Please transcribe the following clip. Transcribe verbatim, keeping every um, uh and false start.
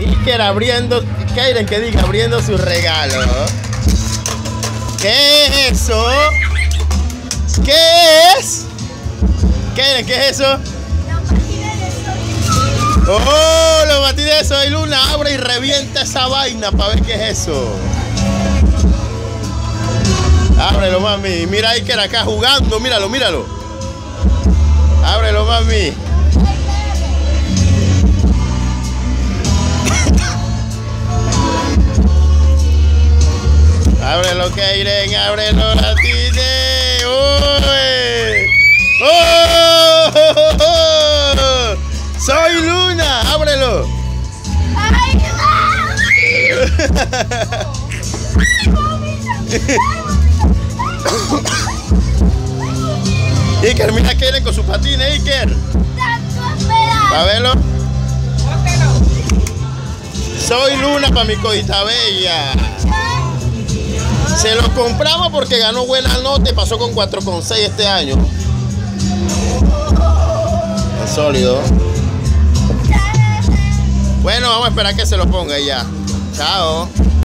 Iker abriendo, Keiren que diga, abriendo su regalo. ¿Qué es eso? ¿Qué es? Keiren, ¿qué es eso? Oh, los patines de Soy Luna. Abre y revienta esa vaina para ver qué es eso. Ábrelo, mami. Mira a Iker acá jugando. Míralo, míralo. Ábrelo, mami. Ábrelo, Keiren. Ábrelo, patines. ¡Uy! ¡Oh! ¡Soy Luna! ¡Ábrelo! ¡Ay, Iker, mira a Keiren con sus patines, Iker. ¿Va a verlo? Soy Luna para mi codita bella. Se lo compramos porque ganó buena nota y pasó con cuatro coma seis este año. Es sólido. Bueno, vamos a esperar que se lo ponga ya. Chao.